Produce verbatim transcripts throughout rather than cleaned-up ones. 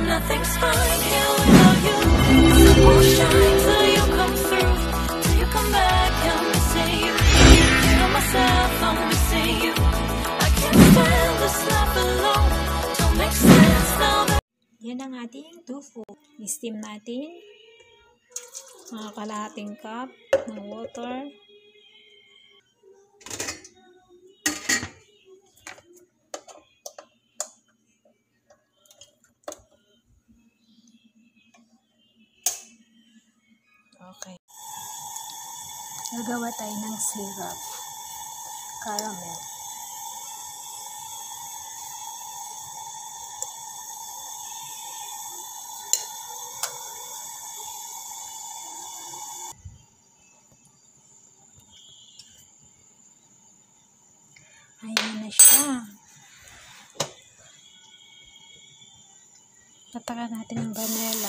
Nothing's fine here without you. The sun won't shine till you come through. Till you come back, I'm missing you. Feel myself, I'm missing you. I can't stand this life alone. Don't make sense now that... Yan ang ating tofu. I-steam natin. Mga kalahating cup ng water. Okay. Gagawa tayo ng syrup. Caramel. Ayan na siya. Tatakan natin ng vanilla.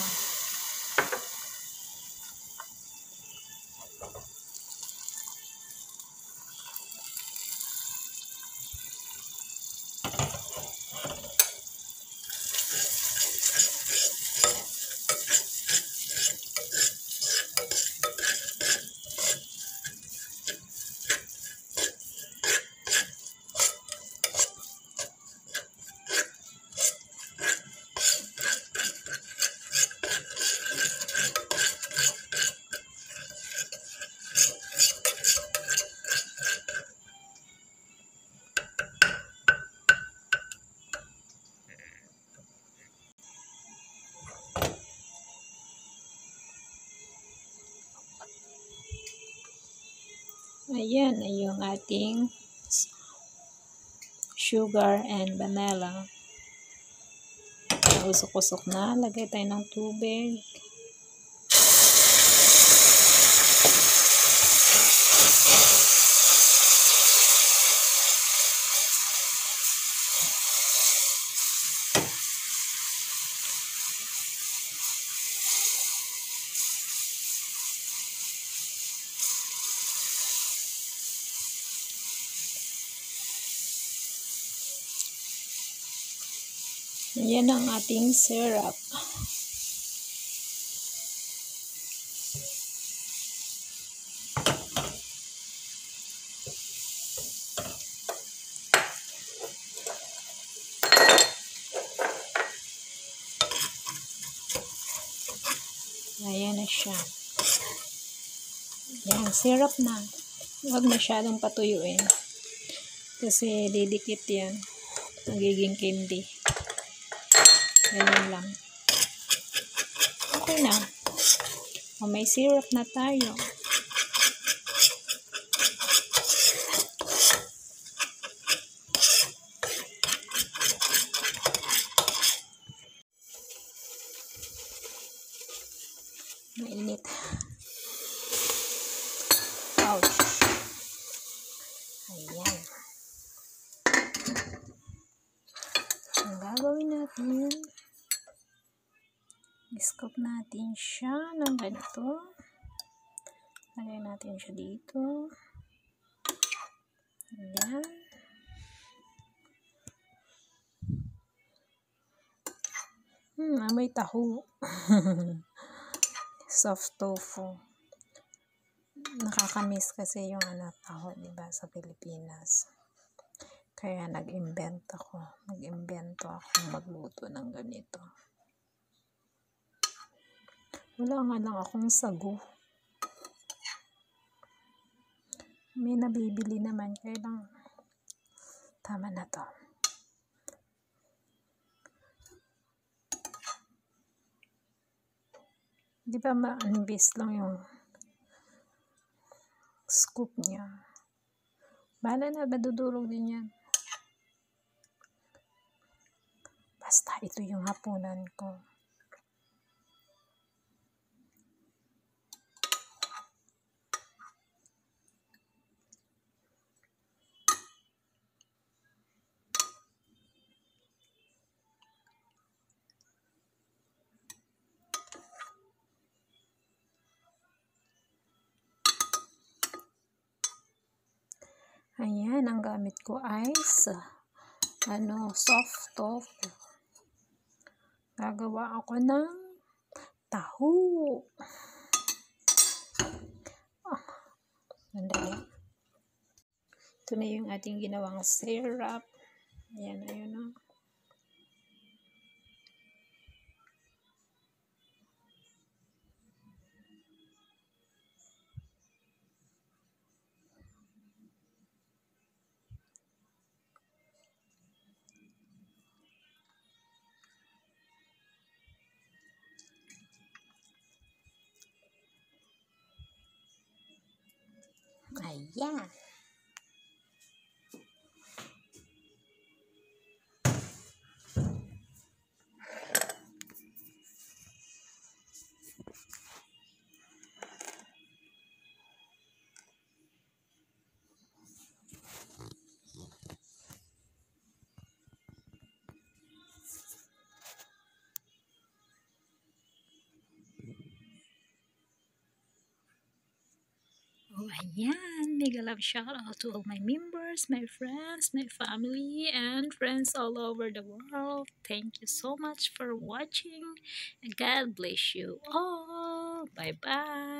Ayan ay yung ating sugar and vanilla. Usok-usok na. Lagay tayo ng tubig. Yan ang ating syrup. Ayan na siya. Yan, syrup na. Huwag masyadong patuyuin. Kasi didikit yan. Magiging candy. Ganyan lang. Okay na. O, may syrup na tayo. Mainit. Ouch. Ayan. Ang gagawin natin, i-scoop natin siya ng ganito. Lagay natin siya dito. Ayan. Hmm, amoy taho. Soft tofu. Nakakamiss kasi yung ano, taho, diba, sa Pilipinas. Kaya nag-invent ako. Nag-invento ako magluto ng ganito. Wala nga lang akong sago. May nabibili naman. Kaya lang, tama na to. Di ba ma-unbase lang yung scoop niya. Bahala na, madudurog din yan. Basta ito yung hapunan ko. Ayan, ang gamit ko ay ano, soft tofu. Gagawa ako ng taho. Oh, sandali. Ito na yung ating ginawang syrup. Ayan, ayun na. Ayan. Oh, ayan. Mega love shout out to all my members, my friends, my family, and friends all over the world. Thank you so much for watching. And God bless you all. Bye-bye.